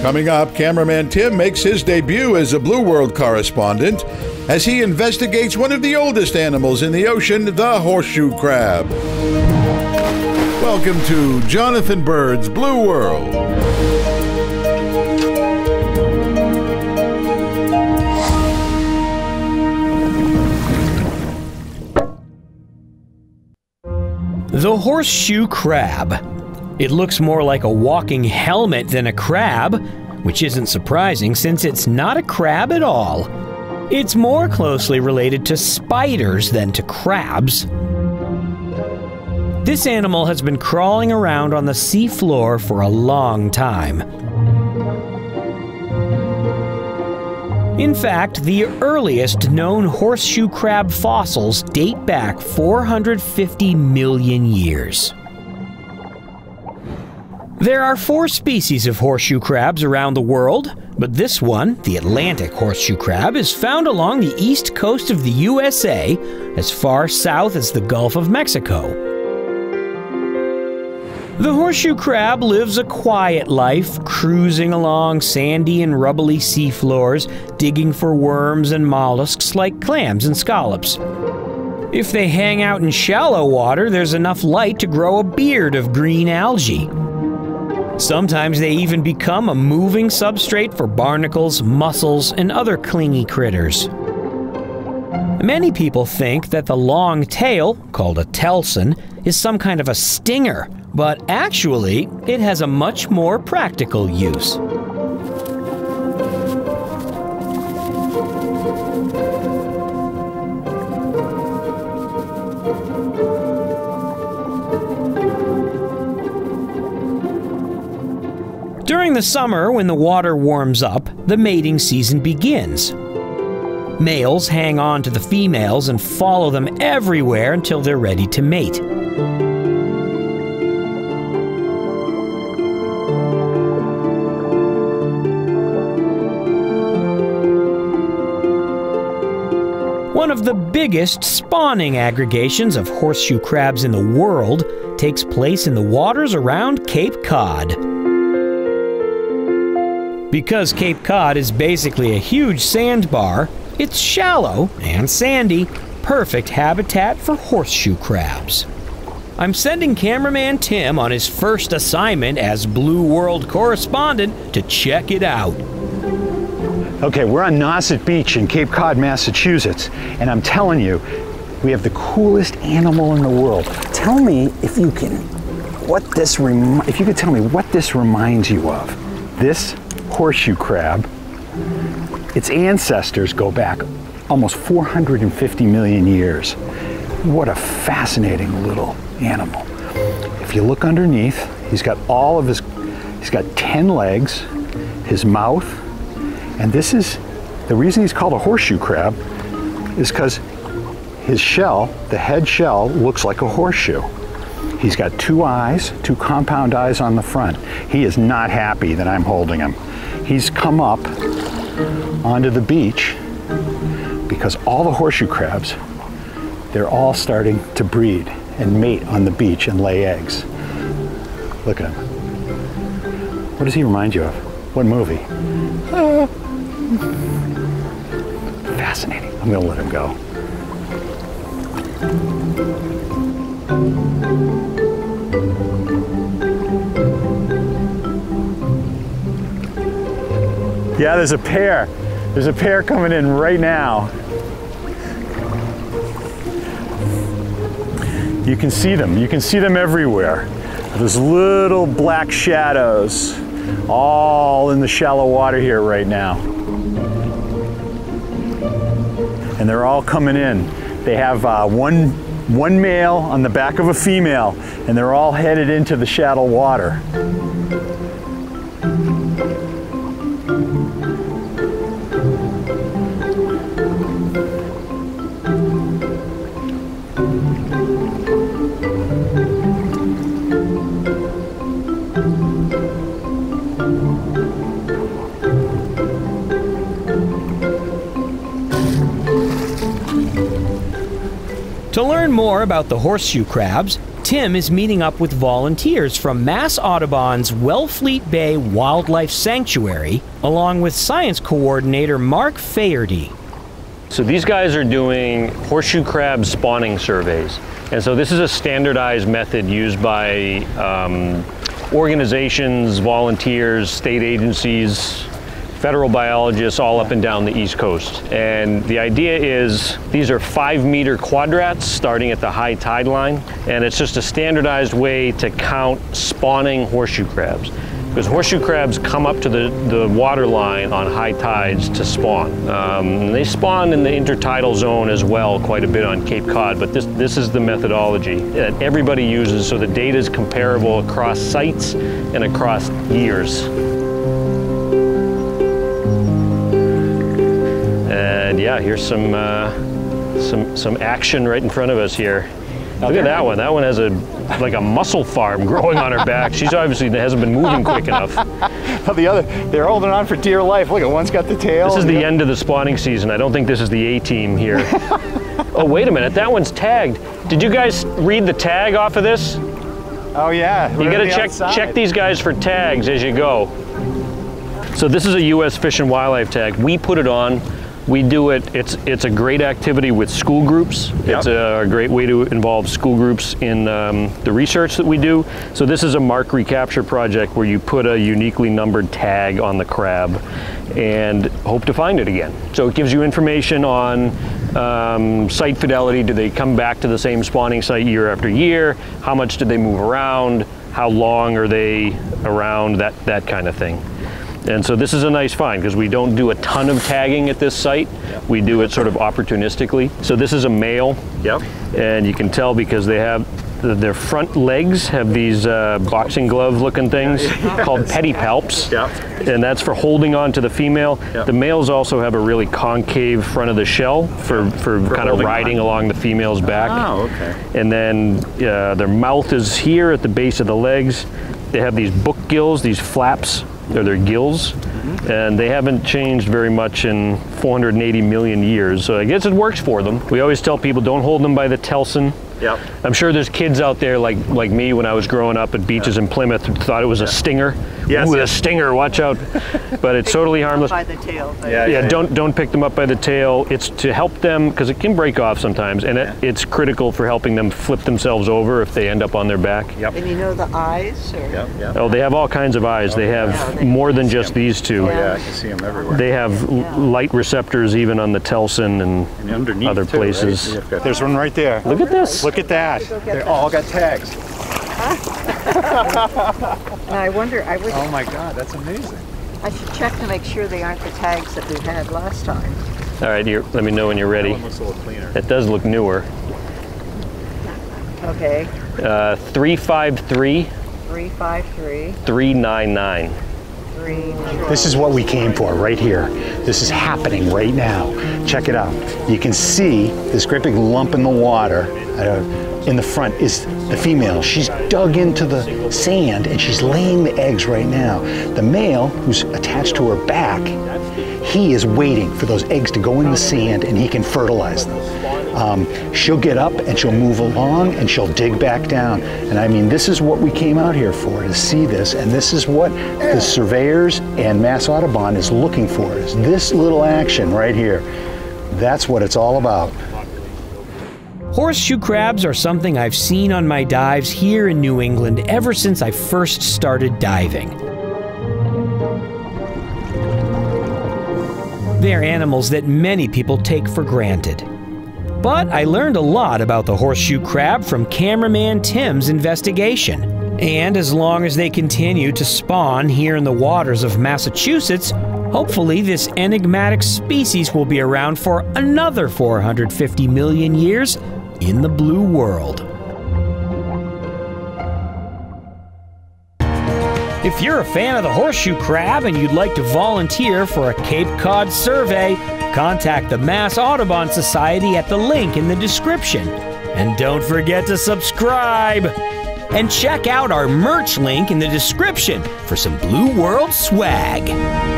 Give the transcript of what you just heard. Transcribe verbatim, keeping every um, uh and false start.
Coming up, Cameraman Tim makes his debut as a Blue World correspondent as he investigates one of the oldest animals in the ocean, the horseshoe crab. Welcome to Jonathan Bird's Blue World. The horseshoe crab. It looks more like a walking helmet than a crab, which isn't surprising since it's not a crab at all. It's more closely related to spiders than to crabs. This animal has been crawling around on the seafloor for a long time. In fact, the earliest known horseshoe crab fossils date back four hundred fifty million years. There are four species of horseshoe crabs around the world, but this one, the Atlantic horseshoe crab, is found along the east coast of the U S A, as far south as the Gulf of Mexico. The horseshoe crab lives a quiet life, cruising along sandy and rubbly seafloors, digging for worms and mollusks like clams and scallops. If they hang out in shallow water, there's enough light to grow a beard of green algae. Sometimes they even become a moving substrate for barnacles, mussels, and other clingy critters. Many people think that the long tail, called a telson, is some kind of a stinger, but actually, it has a much more practical use. During the summer, when the water warms up, the mating season begins. Males hang on to the females and follow them everywhere until they're ready to mate. One of the biggest spawning aggregations of horseshoe crabs in the world takes place in the waters around Cape Cod. Because Cape Cod is basically a huge sandbar, it's shallow and sandy, perfect habitat for horseshoe crabs. I'm sending Cameraman Tim on his first assignment as Blue World correspondent to check it out. Okay, we're on Nauset Beach in Cape Cod, Massachusetts, and I'm telling you, we have the coolest animal in the world. Tell me if you can, what this remi- if you could tell me what this reminds you of. This horseshoe crab, its ancestors go back almost four hundred fifty million years. What a fascinating little animal. If you look underneath, he's got all of his, he's got ten legs, his mouth, and this is, the reason he's called a horseshoe crab is because his shell, the head shell, looks like a horseshoe. He's got two eyes, two compound eyes on the front. He is not happy that I'm holding him. He's come up onto the beach because all the horseshoe crabs, they're all starting to breed and mate on the beach and lay eggs. Look at him. What does he remind you of? What movie? Uh, fascinating. I'm gonna let him go. Yeah, there's a pair. There's a pair coming in right now. You can see them. You can see them everywhere. Those little black shadows all in the shallow water here right now. And they're all coming in. They have uh, one, one male on the back of a female, and they're all headed into the shallow water. To learn more about the horseshoe crabs, Tim is meeting up with volunteers from Mass Audubon's Wellfleet Bay Wildlife Sanctuary, along with science coordinator Mark Faherty. So these guys are doing horseshoe crab spawning surveys. And so this is a standardized method used by um, organizations, volunteers, state agencies, federal biologists all up and down the East Coast. And the idea is these are five meter quadrats starting at the high tide line. And it's just a standardized way to count spawning horseshoe crabs. Because horseshoe crabs come up to the, the water line on high tides to spawn. Um, and they spawn in the intertidal zone as well quite a bit on Cape Cod, but this, this is the methodology that everybody uses so the data is comparable across sites and across years. And yeah, here's some, uh, some, some action right in front of us here. Look at that one. That one has a like a mussel farm growing on her back. She's obviously hasn't been moving quick enough. Well, the other, they're holding on for dear life. Look at one's got the tail. This is the end of the spawning season. I don't think this is the A-team here. Oh, wait a minute. That one's tagged. Did you guys read the tag off of this? Oh yeah. You got to check outside. check these guys for tags as you go. So this is a U S Fish and Wildlife tag. We put it on. We do it, it's it's a great activity with school groups. Yep. It's a great way to involve school groups in um, the research that we do. So this is a mark recapture project where you put a uniquely numbered tag on the crab and hope to find it again. So it gives you information on um, site fidelity. Do they come back to the same spawning site year after year? How much did they move around? How long are they around? That, that kind of thing. And so this is a nice find because we don't do a ton of tagging at this site. Yep. We do it sort of opportunistically. So this is a male. Yep. And you can tell because they have their front legs have these uh, boxing glove looking things called pedipalps. Yep. And that's for holding on to the female. Yep. The males also have a really concave front of the shell for, for, for kind of riding on. along the female's back. Oh, okay. And then uh, their mouth is here at the base of the legs. They have these book gills, these flaps. They're their gills, mm-hmm. and they haven't changed very much in four hundred eighty million years, so I guess it works for them. We always tell people don't hold them by the telson. Yep. I'm sure there's kids out there like like me when I was growing up at beaches yep. in Plymouth who thought it was a stinger. Yes, Ooh, yes. a stinger, watch out. But it's totally harmless. By the tail. Yeah, yeah, yeah, don't don't pick them up by the tail. It's to help them, because it can break off sometimes, and it, it's critical for helping them flip themselves over if they end up on their back. Yep. And you know the eyes? Or? Yep, yep. Oh, they have all kinds of eyes. Oh, they have yeah, they more than just these two. Oh yeah, I can see them everywhere. They have yeah. light receptors even on the telson and, and underneath other too, places. Right? There's one right there. Look at this. Look at that. They all got tags. And I wonder, I would. Oh my God, that's amazing. I should check to make sure they aren't the tags that we had last time. All right, you're, let me know when you're ready. That one looks a little cleaner. It does look newer. Okay. Uh, three five three. Three five three. Three nine nine. Three. This is what we came for right here. This is happening right now. Check it out. You can see this great big lump in the water. Uh, in the front is the female. She's dug into the sand and she's laying the eggs right now. The male, who's attached to her back, he is waiting for those eggs to go in the sand and he can fertilize them. Um, she'll get up and she'll move along and she'll dig back down. And I mean, this is what we came out here for, to see this. And this is what the surveyors and Mass Audubon is looking for, is this little action right here. That's what it's all about. Horseshoe crabs are something I've seen on my dives here in New England ever since I first started diving. They're animals that many people take for granted. But I learned a lot about the horseshoe crab from Cameraman Tim's investigation. And as long as they continue to spawn here in the waters of Massachusetts, hopefully this enigmatic species will be around for another four hundred fifty million years in the blue world. If you're a fan of the horseshoe crab and you'd like to volunteer for a Cape Cod survey, contact the Mass Audubon Society at the link in the description. And don't forget to subscribe! And check out our merch link in the description for some Blue World swag.